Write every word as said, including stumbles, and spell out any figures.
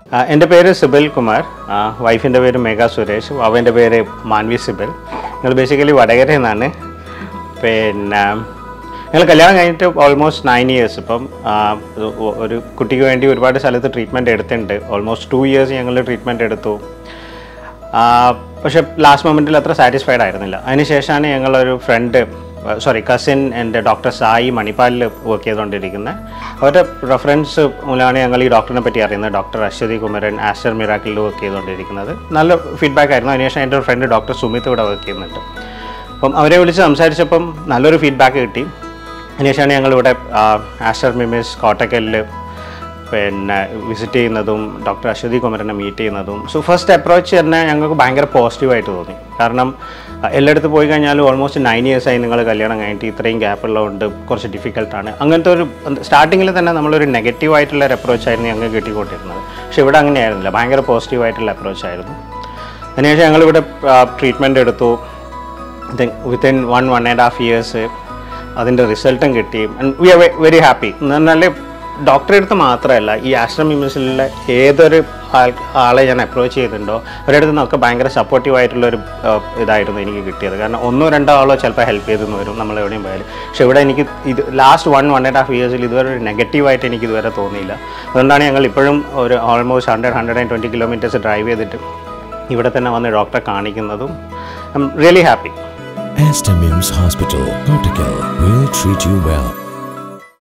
എൻ്റെ പേര് സിബിൽ കുമാർ, വൈഫിൻ്റെ പേര് മേഘ സുരേഷ്, അവൻ്റെ പേര് മാൻവി സിബിൽ. ഞങ്ങൾ ബേസിക്കലി വടകരയിൽ നിന്നാണ്. പിന്നെ ഞങ്ങൾ കല്യാണം കഴിഞ്ഞിട്ട് ഓൾമോസ്റ്റ് നയൻ ഇയേഴ്സ്. ഇപ്പം ഒരു കുട്ടിക്ക് വേണ്ടി ഒരുപാട് സ്ഥലത്ത് ട്രീറ്റ്മെൻറ്റ് എടുത്തിട്ടുണ്ട്. ഓൾമോസ്റ്റ് ടു ഇയേഴ്സ് ഞങ്ങൾ ട്രീറ്റ്മെൻറ്റ് എടുത്തു. പക്ഷേ ലാസ്റ്റ് മൊമെൻറ്റിൽ അത്ര സാറ്റിസ്ഫൈഡ് ആയിരുന്നില്ല. അതിനുശേഷമാണ് ഞങ്ങളൊരു ഫ്രണ്ട് സോറി കസിൻ എൻ്റെ ഡോക്ടർ സായി മണിപ്പാലിൽ വർക്ക് ചെയ്തുകൊണ്ടിരിക്കുന്നത്. അവരുടെ റെഫറൻസ് മൂലമാണ് ഞങ്ങൾ ഈ ഡോക്ടറിനെ പറ്റി അറിയുന്നത്. ഡോക്ടർ അശ്വതി കുമരൻ ആസ്റ്റർ മിറാക്കിളിൽ വർക്ക് ചെയ്തുകൊണ്ടിരിക്കുന്നത്. നല്ല ഫീഡ്ബാക്ക് ആയിരുന്നു. അതിനുശേഷം എൻ്റെ ഫ്രണ്ട് ഡോക്ടർ സുമിത്ത് ഇവിടെ വർക്ക് ചെയ്യുന്നുണ്ട്. അപ്പം അവരെ വിളിച്ച് സംസാരിച്ചപ്പം നല്ലൊരു ഫീഡ്ബാക്ക് കിട്ടി. അതിനുശേഷമാണ് ഞങ്ങളിവിടെ ആസ്റ്റർ മിമിസ് കോട്ടക്കലിൽ പിന്നെ വിസിറ്റ് ചെയ്യുന്നതും ഡോക്ടർ അശ്വതി കുമരനെ മീറ്റ് ചെയ്യുന്നതും. സോ ഫസ്റ്റ് അപ്രോച്ച് തന്നെ ഞങ്ങൾക്ക് ഭയങ്കര പോസിറ്റീവായിട്ട് തോന്നി. കാരണം എല്ലായിടത്ത് പോയി കഴിഞ്ഞാലും ഓൾമോസ്റ്റ് നയൻ ഇയേഴ്സായി നിങ്ങൾ കല്യാണം കഴിഞ്ഞിട്ട് ഇത്രയും ഗ്യാപ്പുള്ളതുകൊണ്ട് കുറച്ച് ഡിഫിക്കൽട്ടാണ്. അങ്ങനത്തെ ഒരു സ്റ്റാർട്ടിങ്ങിൽ തന്നെ നമ്മളൊരു നെഗറ്റീവായിട്ടുള്ളൊരു അപ്രോച്ചായിരുന്നു ഞങ്ങൾക്ക് കിട്ടിക്കൊണ്ടിരുന്നത്. പക്ഷേ ഇവിടെ അങ്ങനെയായിരുന്നില്ല, ഭയങ്കര പോസിറ്റീവായിട്ടുള്ള അപ്രോച്ചായിരുന്നു. അതിനുശേഷം ഞങ്ങളിവിടെ ട്രീറ്റ്മെൻറ്റ് എടുത്തു. Within one one and half years അതിൻ്റെ റിസൾട്ടും കിട്ടി. And we are very happy. എന്ന് പറഞ്ഞാൽ ഡോക്ടറെ അടുത്ത് മാത്രമല്ല, ഈ ആസ്റ്റർ മിമിസിലെ ഏതൊരു ആൾ ആളെ ഞാൻ അപ്രോച്ച് ചെയ്തിട്ടുണ്ടോ അവരുടെ അടുത്ത് നിന്നൊക്കെ ഭയങ്കര സപ്പോർട്ടീവായിട്ടുള്ളൊരു ഇതായിരുന്നു എനിക്ക് കിട്ടിയത്. കാരണം ഒന്നോ രണ്ടോ ആളോ ചിലപ്പോൾ ഹെൽപ്പ് ചെയ്തെന്ന് വരും നമ്മൾ എവിടെയും പോയാലും. പക്ഷേ ഇവിടെ എനിക്ക് ഇത് last one one and half ഇയേഴ്സിൽ ഇതുവരെ ഒരു നെഗറ്റീവായിട്ട് എനിക്ക് ഇതുവരെ തോന്നിയില്ല. അതുകൊണ്ടാണ് ഞങ്ങൾ ഇപ്പോഴും ഒരു almost hundred hundred and twenty kilometres drive ചെയ്തിട്ട് ഇവിടെ തന്നെ വന്ന് ഡോക്ടറെ കാണിക്കുന്നതും. I am really happy. Aster MIMS Hospital, Kottakkal will treat you well.